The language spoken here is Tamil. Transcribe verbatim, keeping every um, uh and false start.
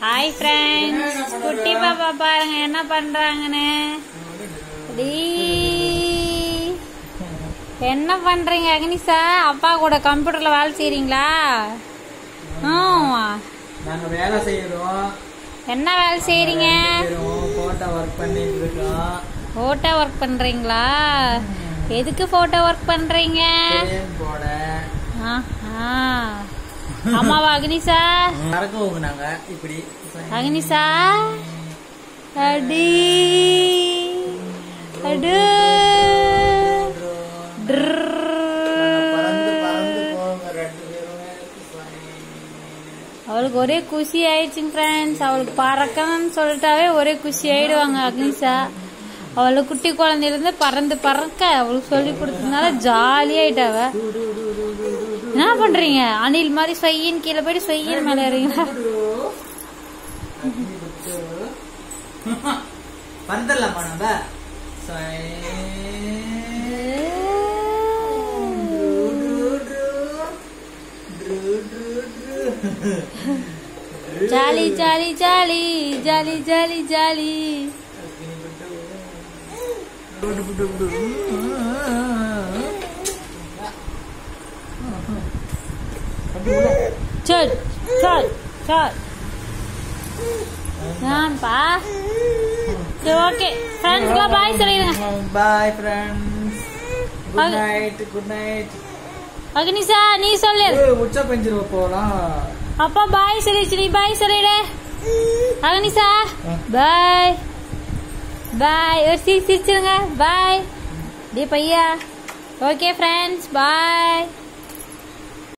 हाय फ्रेंड्स, कुटी पापा பாருங்க என்ன பண்றாங்கன்னு. என்ன பண்றீங்க அக்னிஷா? அப்பா கூட கம்ப்யூட்டர்ல வேலை செய்றீங்களா? ஆமா, நாங்க வேலை செய்றோம். என்ன வேலை செய்றீங்க? போட்டோ ஒர்க் பண்ணிட்டு இருக்கோம். போட்டோ ஒர்க் பண்றீங்களா? எதுக்கு போட்டோ ஒர்க் பண்றீங்க? ஃப்ரேம் போட. ஆஹா, அம்மாவா அக்னிஷா? மறக்க ஊக்குனாங்க இப்படி. அக்னிஷா அடி அடு அவளுக்கு ஒரே குஷி ஆயிடுச்சுங்க ஃப்ரெண்ட்ஸ். அவளுக்கு பறக்கணும்னு சொல்லிட்டாவே ஒரே குஷி ஆயிடுவாங்க அக்னிஷா. அவளுக்கு குட்டி குழந்தையில இருந்து பறந்து பறக்க அவளுக்கு சொல்லி கொடுத்ததுனால ஜாலியாயிட்டாவ. என்ன பண்றீங்க? அணில் மாதிரி சொய்யின்னு கீழே போயிட்டு சொய்யின்னு மேல ஏறீங்களா? பறந்துடலாமா நம்ம? Jolly jolly jolly jolly jolly jolly. சட் சட் சட். நான்பா. சரி, ஓகே ஃப்ரெண்ட்ஸ்லாம் பாய் சொல்லிடுங்க. Bye friends. Good night. Good night. Agnisha நீ சொல்லு. உச்ச பெஞ்சிருவ போலாம். அப்பா பாய் சொல்லிச்சு, நீ பாய் சொல்லிடு. அக்னிஷா பாய் பாய். ஒரு சிரிச்சிருங்க. பாய். டே பையா. ஓகே ஃப்ரெண்ட்ஸ், பாய்.